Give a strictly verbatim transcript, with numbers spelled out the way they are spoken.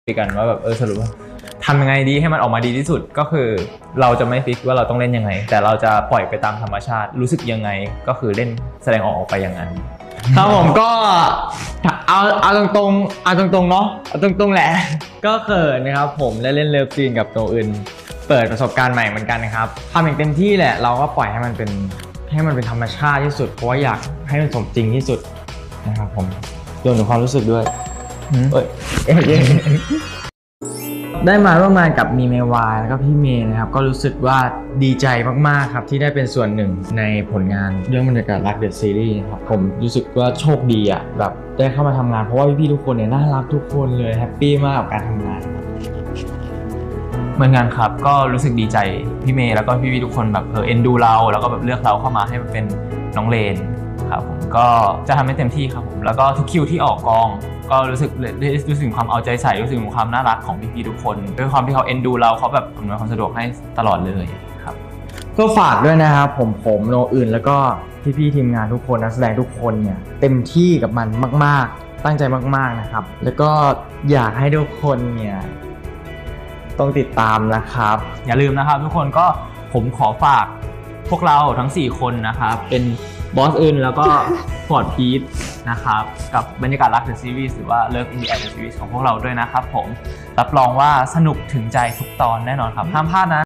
คุยกันว่าแบบเออสรุปว่าทำยังไงดีให้มันออกมาดีที่สุดก็คือเราจะไม่ฟิกว่าเราต้องเล่นยังไงแต่เราจะปล่อยไปตามธรรมชาติรู้สึกยังไงก็คือเล่นแสดงออกออกไปอย่างนั้นครับผมก็เอาเอาตรงๆเอาตรงๆเนาะเอาตรงๆแหละก็เขินนะครับผมได้เล่นเลิฟซีนกับตัวอื่นเปิดประสบการณ์ใหม่เหมือนกันนะครับทำอย่างเต็มที่แหละเราก็ปล่อยให้มันเป็นให้มันเป็นธรรมชาติที่สุดเพราะว่าอยากให้มันสมจริงที่สุดนะครับผมรวมถึงความรู้สึกด้วยเอ้ยได้มาร่วมงานกับมีเมวายแล้วก็พี่เมย์นะครับก็รู้สึกว่าดีใจมากๆครับที่ได้เป็นส่วนหนึ่งในผลงานเรื่องบรรยากาศรักเดอะซีรีส์นะครับผมรู้สึกว่าโชคดีอ่ะแบบได้เข้ามาทำงานเพราะว่าพี่ๆทุกคนเนี่ยน่ารักทุกคนเลยแฮปปี้มากกับการทำงานเหมือนกันครับก็รู้สึกดีใจพี่เมย์แล้วก็พี่ๆทุกคนแบบเออเอ็นดูเราแล้วก็แบบเลือกเราเข้ามาให้มันเป็นน้องเลนครับผมก็จะทำให้เต็มที่ครับผมแล้วก็ทุกคิวที่ออกกองก็รู้สึกรู้สึกถึงความเอาใจใส่รู้สึกถึงความน่ารักของพี่ๆทุกคนด้วยความที่เขาเอ็นดูเราเขาแบบอำนวยความสะดวกให้ตลอดเลยครับก็ฝากด้วยนะครับผมผมโนอื่นแล้วก็พี่ๆทีมงานทุกคนนักแสดงทุกคนเนี่ยเต็มที่กับมันมากๆตั้งใจมากๆนะครับแล้วก็อยากให้ทุกคนเนี่ยต้องติดตามนะครับอย่าลืมนะครับทุกคนก็ผมขอฝากพวกเราทั้งสี่คนนะครับเป็นบอสอื่นแล้วก็ฟอร์ดพีทนะครับกับบรรยากาศรักเดอะซีรีส์หรือว่าเลิฟอินดี้แอดเดอะซีรีส์ของพวกเราด้วยนะครับผมรับรองว่าสนุกถึงใจทุกตอนแน่นอนครับห้ามพลาดนะ